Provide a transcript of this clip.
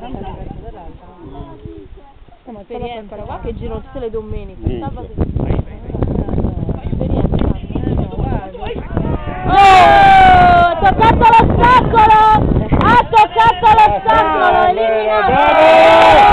Ma esperienza, qua che giro tutte le domeniche. Sabato. Oh, toccato l'ostacolo! Ha toccato l'ostacolo! Eliminato!